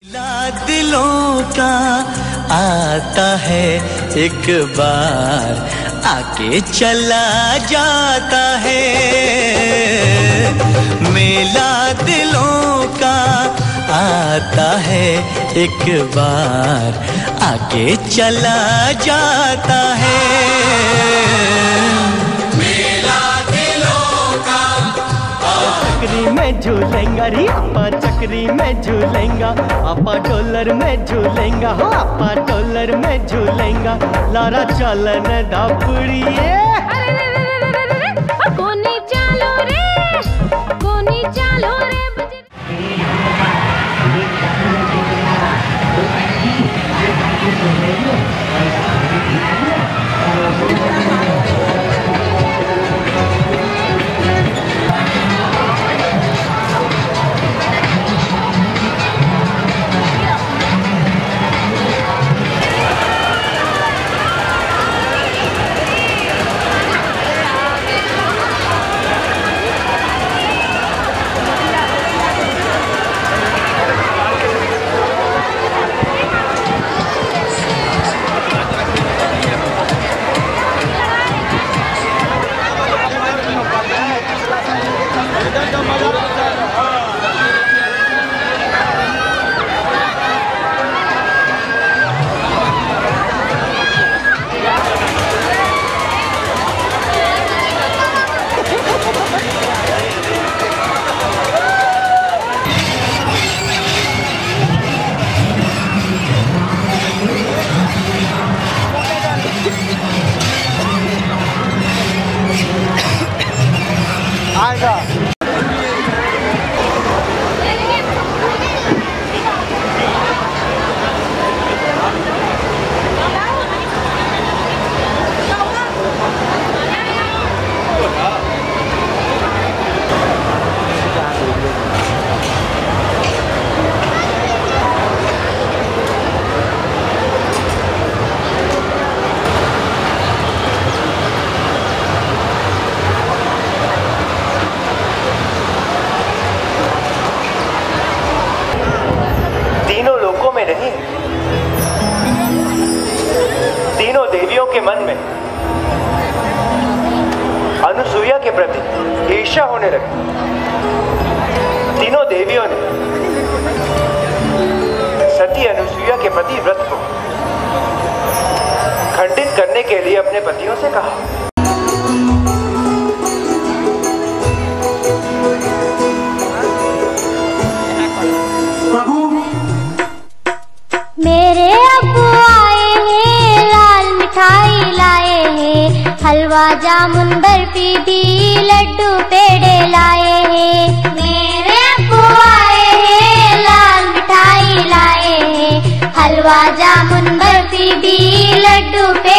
दिलों का आता है एक बार, आके चला जाता है। मेला दिलों का आता है एक बार, आके चला जाता है। मेला दिलों का चक्री में झूलेंगा री आपा, चक्री में झूलेंगा आपा, डॉलर में झूलेंगा हो आपा, डॉलर में झूलेंगा। लारा चलन दापुड़िए कोनी चालो रे, कोनी चालो रे। तीनों देवियों के मन में अनुसुईया के प्रति ईर्ष्या होने लगी। तीनों देवियों ने सती अनुसुईया के प्रति व्रत को खंडित करने के लिए अपने पतियों से कहा। मेरे अब्बू आए हैं, लाल मिठाई लाए हैं, हलवा जामुन बर्फी भी लड्डू पेड़े लाए हैं। मेरे अब्बू आए हैं, लाल मिठाई लाए हैं, हलवा जामुन बर्फी भी लड्डू पेड़े